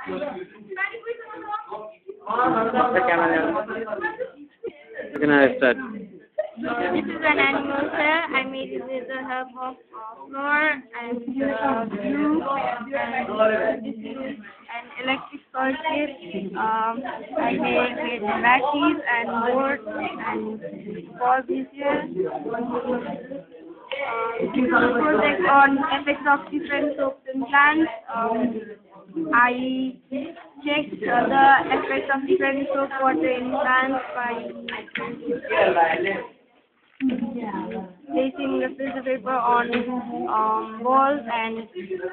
The camera. You can start. This is an animal cell. I made it with the help of floor and glue. And this is an electric circuit. I made with batteries and boards and balls this year. Project on effects of different soaps and plants. I checked the effects of different soap water in plants by placing the filter paper on walls and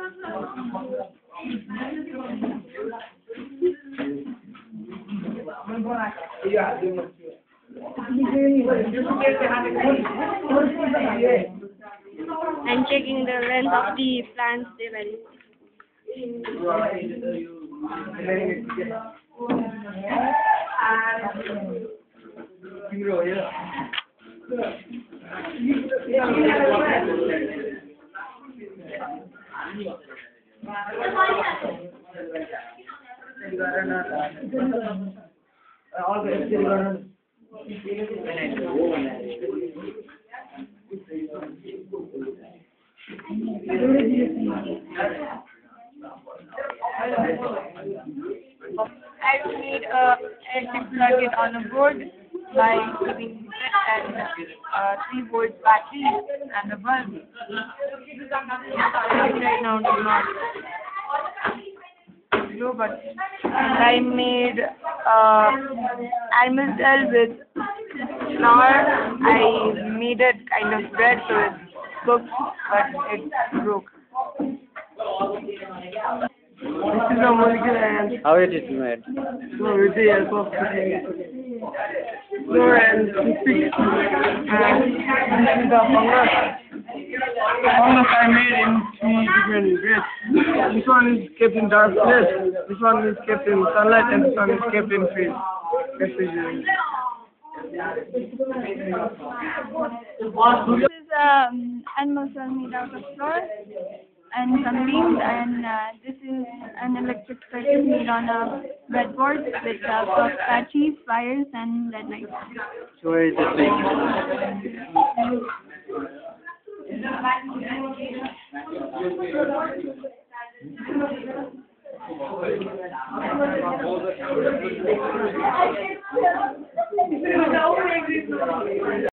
checking the length of the plants they were I made a electric circuit on a board by giving it and 3-volt battery and a bulb. Right now do not glow, but and I made animal cell with flour. I made it kind of bread so it cooked, but it broke. This is a molecule and How it is made? so with the help of flour and toothpick and the fungus. Fungus I made in 3 different grades. This one is kept in dark place, this one is kept in sunlight, and this one is kept in refrigerator. This is animal cell made out of flour and some beans, and this is an electric circuit made on a breadboard with help of batteries, wires, and LED lights. So where is the thing?